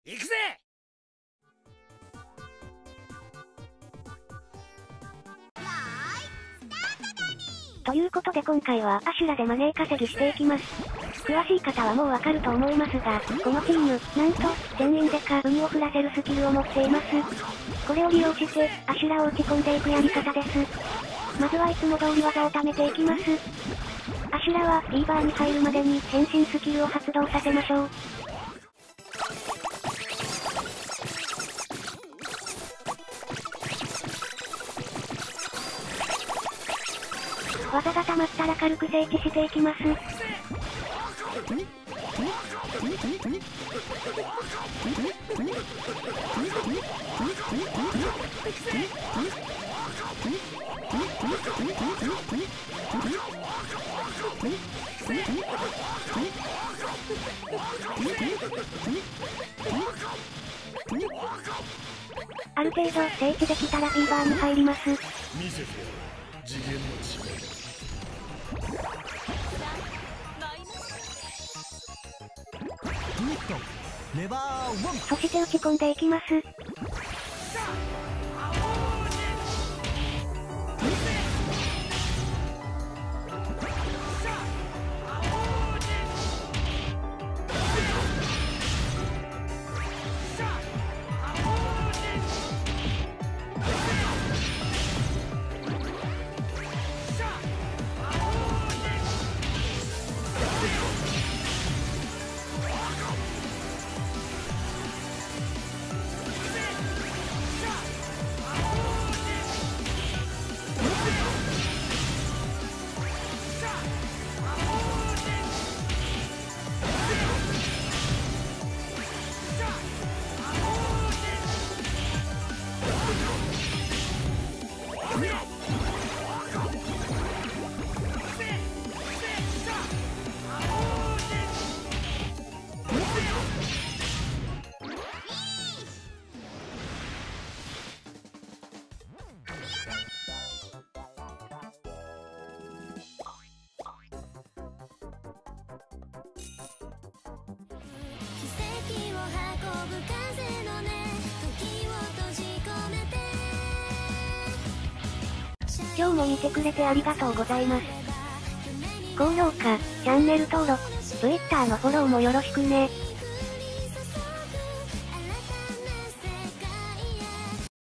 行くぜ。 ということで今回はアシュラでマネー稼ぎしていきます。詳しい方はもうわかると思いますが、このチーム、なんと、全員でか海を降らせるスキルを持っています。これを利用して、アシュラを打ち込んでいくやり方です。まずはいつも通り技を貯めていきます。アシュラは、フィーバーに入るまでに変身スキルを発動させましょう。技が溜まったら軽く整地していきます。ある程度整地できたらフィーバーに入ります。 見せてやる次元の違い。 そして打ち込んでいきます。今日も見てくれてありがとうございます。高評価、チャンネル登録、Twitter のフォローもよろしくね。